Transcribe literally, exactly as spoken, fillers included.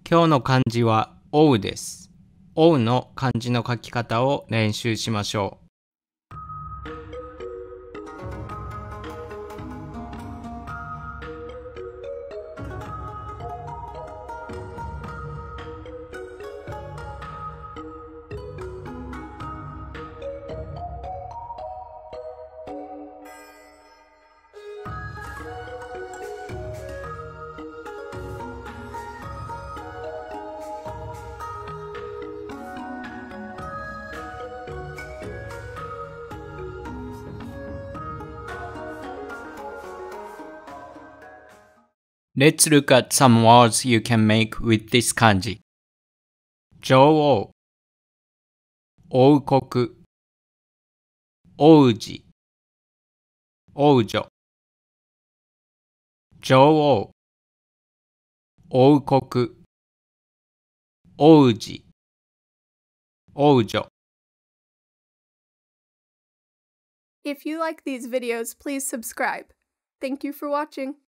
今日の漢字は追うです。追うの漢字の書き方を練習しましょう。Let's look at some words you can make with this 漢字。女王、王国、王子、王女。女王、王国、王子、王女。 If you like these videos, please subscribe. Thank you for watching.